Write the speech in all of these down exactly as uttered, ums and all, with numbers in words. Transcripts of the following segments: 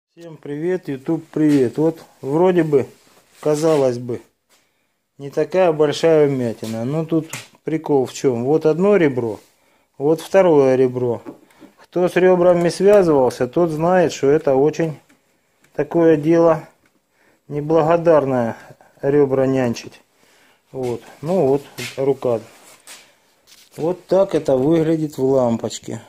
Всем привет, YouTube привет. Вот вроде бы, казалось бы, не такая большая вмятина. Но тут прикол в чем? Вот одно ребро, вот второе ребро. Кто с ребрами связывался, тот знает, что это очень такое дело неблагодарное, ребра нянчить. Вот, ну вот рука. Вот так это выглядит в лампочке.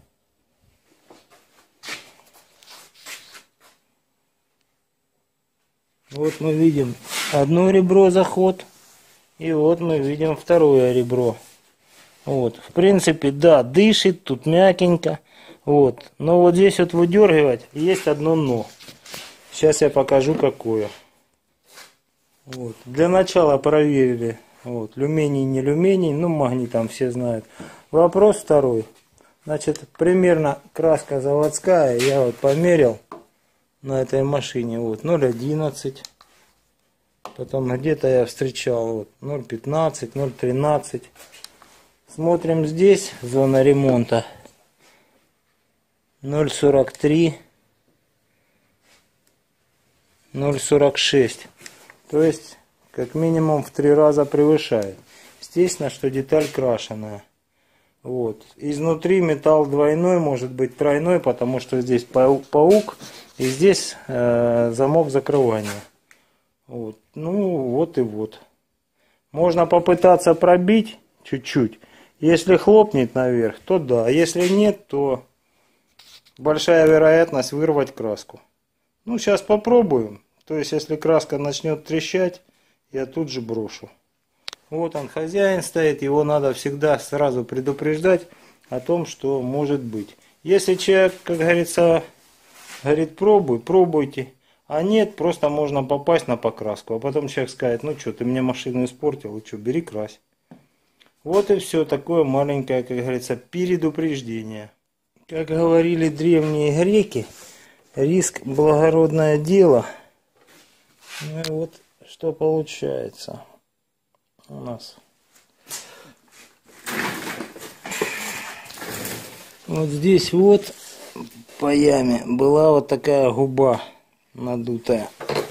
Вот мы видим одно ребро заход, и вот мы видим второе ребро. Вот, в принципе, да, дышит, тут мягенько. Вот, но вот здесь вот выдергивать есть одно но. Сейчас я покажу какое. Вот, для начала проверили. Вот, люминий, не люминий, ну магний там все знают. Вопрос второй. Значит, примерно краска заводская, я вот померил на этой машине, вот ноль одиннадцать, потом где-то я встречал вот ноль пятнадцать, ноль тринадцать. Смотрим здесь, зона ремонта, ноль сорок три, ноль сорок шесть, то есть как минимум в три раза превышает. Естественно, что деталь крашеная. Вот. Изнутри металл двойной, может быть тройной, потому что здесь паук. И здесь э, замок закрывания. Вот. Ну вот и вот. Можно попытаться пробить чуть-чуть. Если хлопнет наверх, то да. Если нет, то большая вероятность вырвать краску. Ну сейчас попробуем. То есть если краска начнет трещать, я тут же брошу. Вот он, хозяин стоит. Его надо всегда сразу предупреждать о том, что может быть. Если человек, как говорится, говорит, пробуй, пробуйте. А нет, просто можно попасть на покраску. А потом человек скажет, ну что, ты мне машину испортил, и что, бери крась. Вот и все, такое маленькое, как говорится, предупреждение. Как говорили древние греки, риск – благородное дело. Ну и вот что получается у нас. Вот здесь вот по яме была вот такая губа надутая.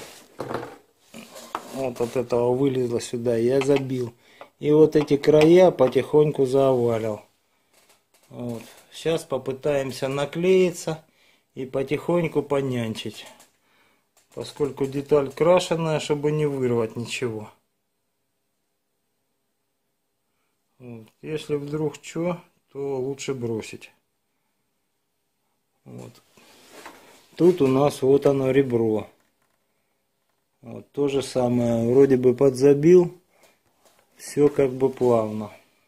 Вот от этого вылезла сюда, я забил. И вот эти края потихоньку завалил. Вот. Сейчас попытаемся наклеиться и потихоньку понянчить. Поскольку деталь крашеная, чтобы не вырвать ничего. Вот. Если вдруг что, то лучше бросить. Вот. Тут у нас вот оно ребро. Вот то же самое. Вроде бы подзабил. Все как бы плавно.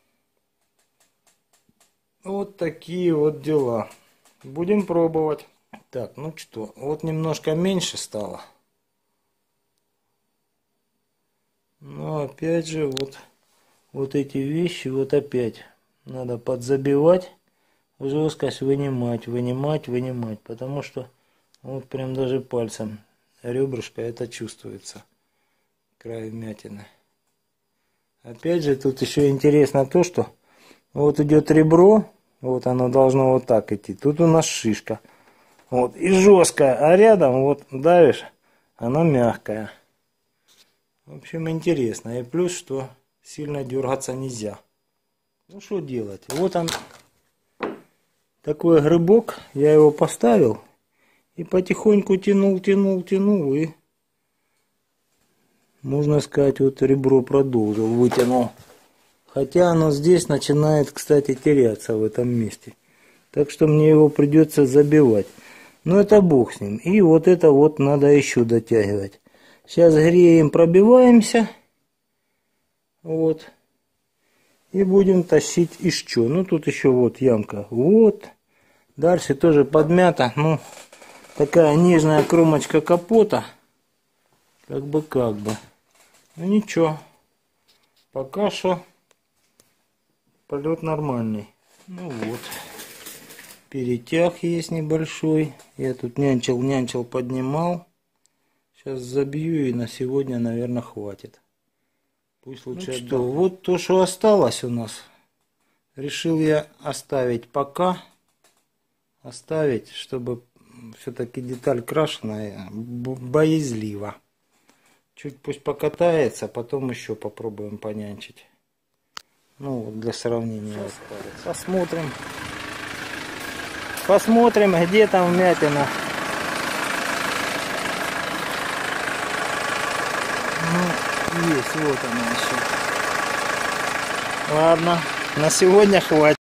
Вот такие вот дела. Будем пробовать. Так, ну что, вот немножко меньше стало. Но опять же вот, вот эти вещи вот опять надо подзабивать. Жесткость вынимать, вынимать, вынимать. Потому что вот прям даже пальцем ребрышко это чувствуется. Край вмятины. Опять же тут еще интересно то, что вот идет ребро. Вот оно должно вот так идти. Тут у нас шишка. Вот и жесткая. А рядом вот давишь, она мягкая. В общем интересно. И плюс, что сильно дергаться нельзя. Ну что делать? Вот он. Такой грибок, я его поставил и потихоньку тянул, тянул, тянул, и можно сказать, вот ребро продолжил, вытянул. Хотя оно здесь начинает, кстати, теряться в этом месте. Так что мне его придется забивать. Но это бог с ним. И вот это вот надо еще дотягивать. Сейчас греем, пробиваемся. Вот. И будем тащить еще. Ну тут еще вот ямка. Вот. Дальше тоже подмята. Ну, такая нежная кромочка капота. Как бы, как бы. Ну ничего. Пока что полет нормальный. Ну вот. Перетяг есть небольшой. Я тут нянчил, нянчил, поднимал. Сейчас забью и на сегодня, наверное, хватит. Пусть лучше. Ну что, вот то, что осталось у нас. Решил я оставить пока. Оставить, чтобы все-таки деталь крашеная, боязлива. Чуть пусть покатается, потом еще попробуем понянчить. Ну, вот для сравнения. Посмотрим. Посмотрим, где там вмятина. Ну, есть, вот она еще. Ладно, на сегодня хватит.